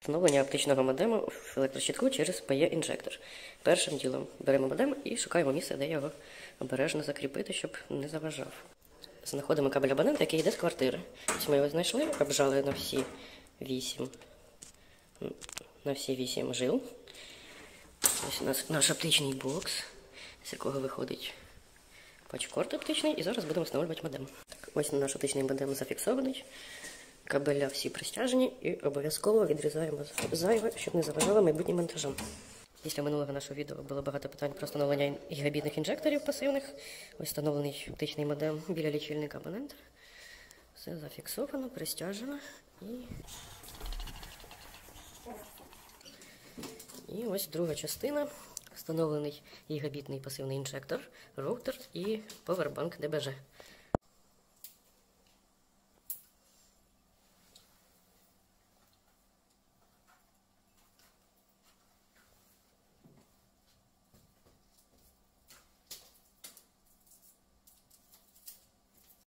Встановлення оптичного модему в електрощитку через PE-інжектор. Першим ділом беремо модем і шукаємо місце, де його обережно закріпити, щоб не заважав. Знаходимо кабель абонента, який йде з квартири. Ось ми його знайшли, обжали на всі 8 жил. Ось у нас наш оптичний бокс, з якого виходить патчкорд оптичний, і зараз будемо встановлювати модем. Так, ось наш оптичний модем зафіксований. Кабеля всі пристяжені і обов'язково відрізаємо зайве, щоб не заважало майбутнім монтажам. Після минулого нашого відео було багато питань про встановлення гігабітних інжекторів пасивних. Ось встановлений оптичний модем біля лічильника абонента. Все зафіксовано, пристяжено. І ось друга частина. Встановлений гігабітний пасивний інжектор, роутер і повербанк ДБЖ.